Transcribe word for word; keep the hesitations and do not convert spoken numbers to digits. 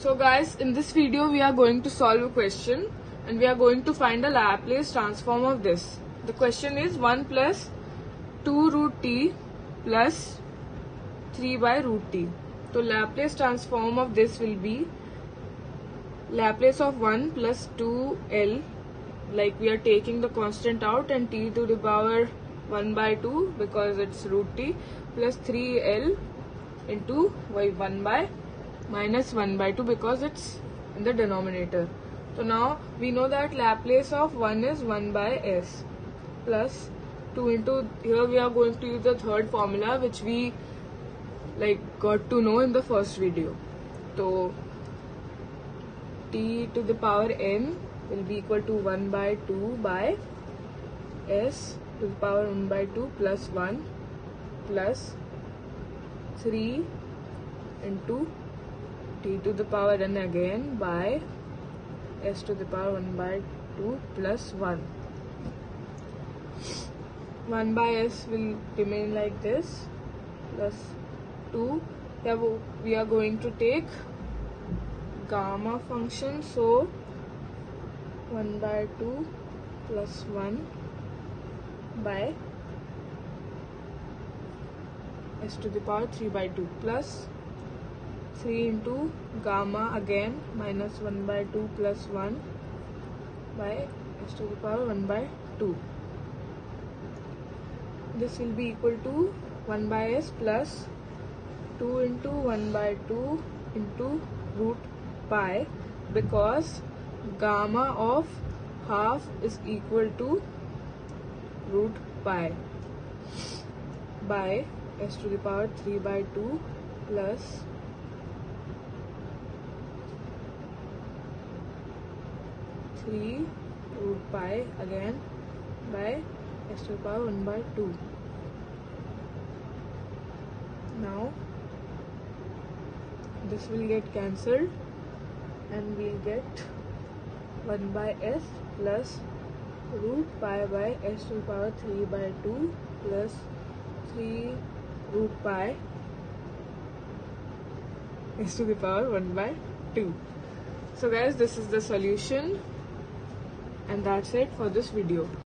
So guys, in this video we are going to solve a question and we are going to find the Laplace transform of this. The question is one plus two root t plus three by root t. So Laplace transform of this will be Laplace of one plus two L, like we are taking the constant out, and t to the power one by two because it's root t, plus three L into y one by minus one by two because it's in the denominator. So now we know that Laplace of one is one by s plus two into, here we are going to use the third formula which we like got to know in the first video. So t to the power n will be equal to one by two by s to the power one by two plus one plus three into t to the power n again by s to the power one by two plus one. one by s will remain like this plus two. Yeah, we are going to take gamma function, so one by two plus one by s to the power three by two plus three into gamma again minus one by two plus one by s to the power one by two. This will be equal to one by s plus two into one by two into root pi, because gamma of half is equal to root pi, by s to the power three by two plus three root pi again by s to the power one by two. Now this will get cancelled and we'll get one by s plus root pi by s to the power three by two plus three root pi s to the power one by two. So guys, this is the solution and that's it for this video.